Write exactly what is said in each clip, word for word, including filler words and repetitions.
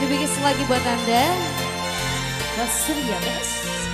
dibikin lagi buat Anda. Mas Surya, Mas.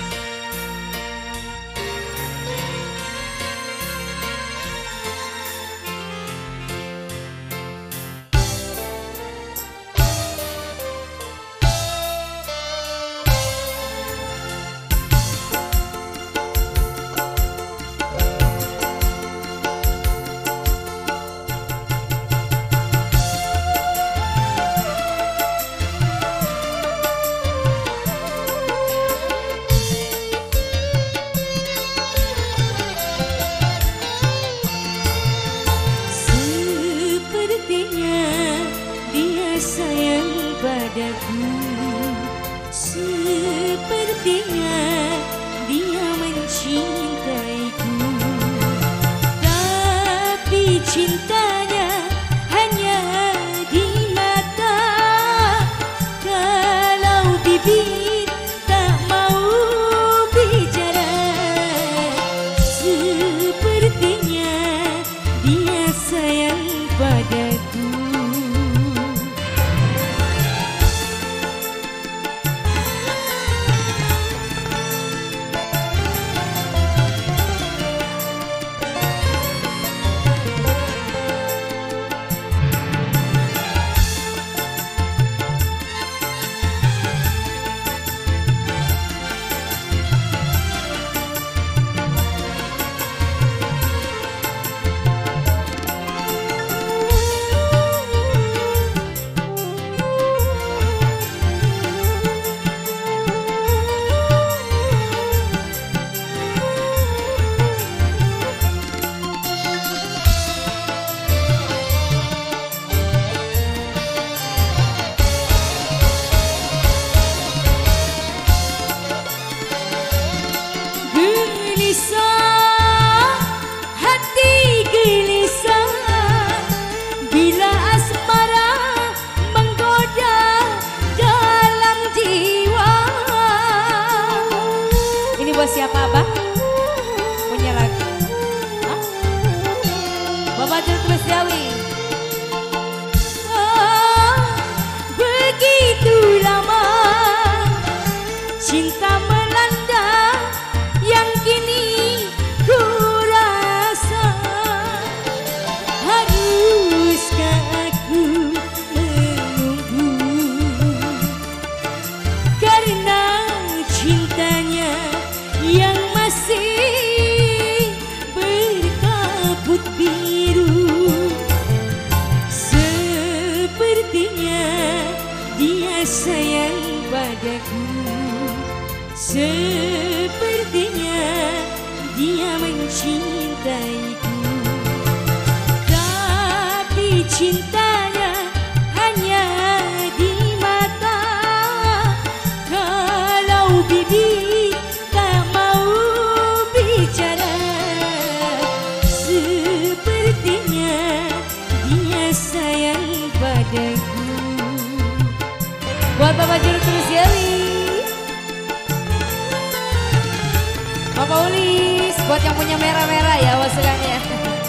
Padaku sepertinya dia mencintaiku, tapi cintanya hanya di mata. Kalau bibir tak mau bicara, sepertinya dia sayang padaku. Gelisah, hati gelisah bila asmara menggoda dalam jiwa. Ini buat siapa, Abang? Punya lagu? Hah? Bapak Jul Tulisjawi. Oh, begitu lama cinta melanda yang kini ku rasa. Haruskah aku menunggu karena cintanya yang masih berkabut biru. Sepertinya dia sayang padaku, sepertinya dia mencintaiku, tapi cintanya hanya di mata. Kalau bibir tak mau bicara, sepertinya dia sayang padaku. Buat Bapak Jul Tulisjawi. Bapak Ulis, buat yang punya merah-merah ya masukannya.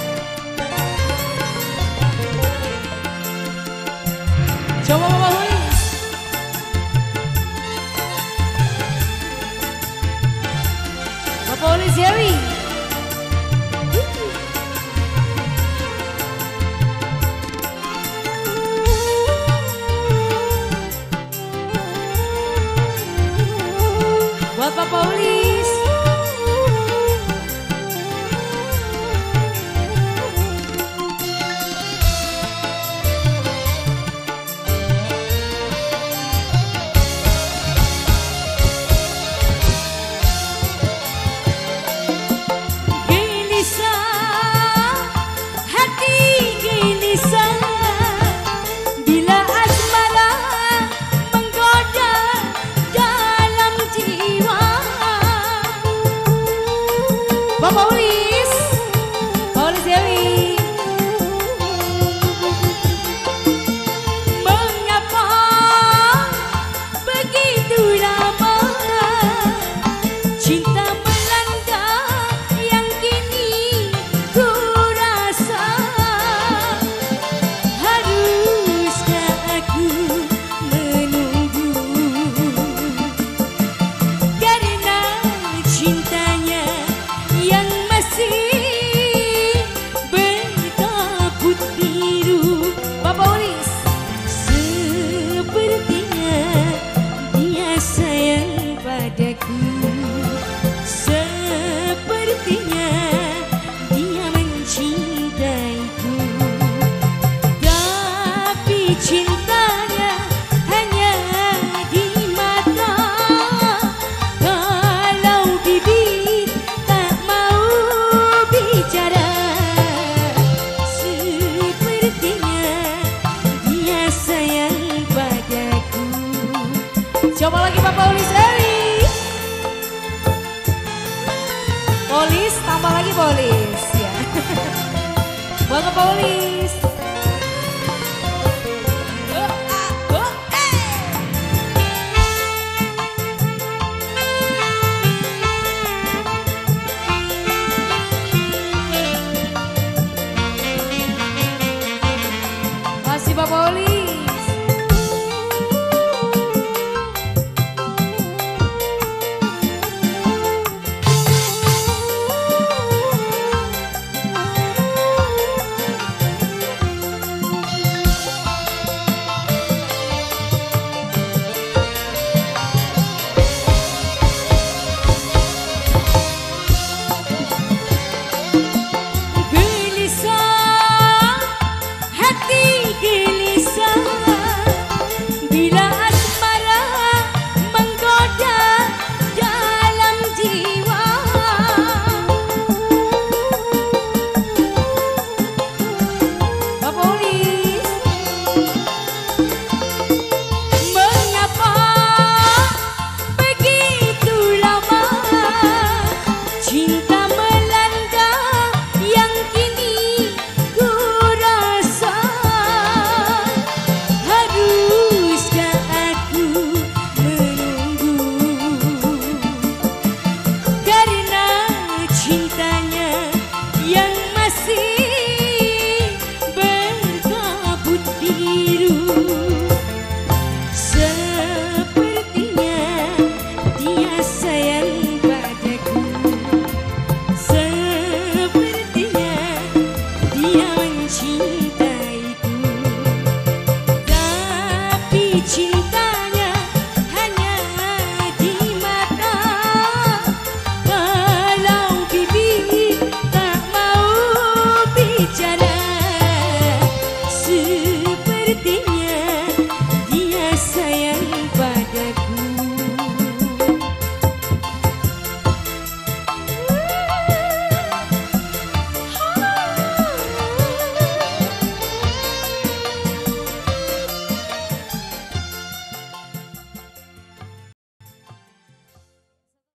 Coba Bapak Ulis. Bapak Ulis Jawi. Buat Bapak Ulis. kasih berkabut biru. Bapak Ulis. Sepertinya dia sayang padaku, sepertinya dia mencintaiku, tapi cintanya hanya di mata. Kalau bibir tak mau bicara, sepertinya dia sayang padaku. Coba lagi Bapak Ulis. Elis. Polis, tambah lagi polis ya. Buat Bapak Ulis. Oh, ah, oh, eh. Masih Bapak Ulis. Gelisah, hati gelisah, bila asmara menggoda dalam jiwa. Bapak Ulis. Mengapa begitu lama cinta melanda yang kini ku rasa? Haruskah aku menunggu karena cintanya yang masih